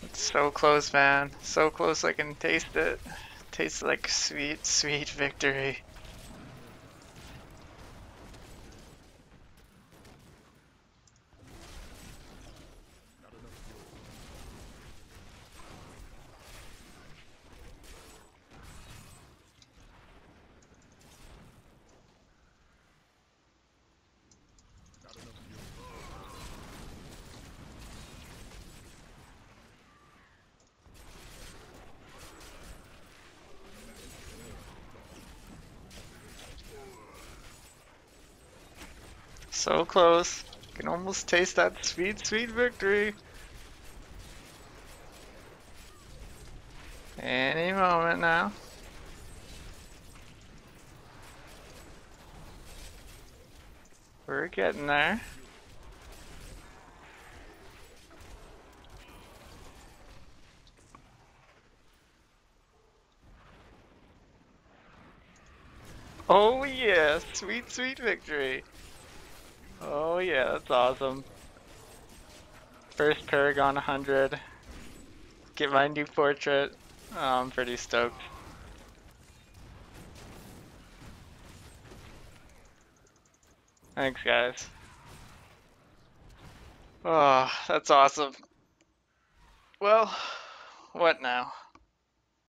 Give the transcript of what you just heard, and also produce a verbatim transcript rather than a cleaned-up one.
So close, man. So close I can taste it. Tastes like sweet, sweet victory. So close. Can almost taste that sweet, sweet victory. Any moment now. We're getting there. Oh yeah, sweet, sweet victory. Oh yeah, that's awesome. First Paragon one hundred. Get my new portrait. Oh, I'm pretty stoked. Thanks, guys. Oh, that's awesome. Well, what now?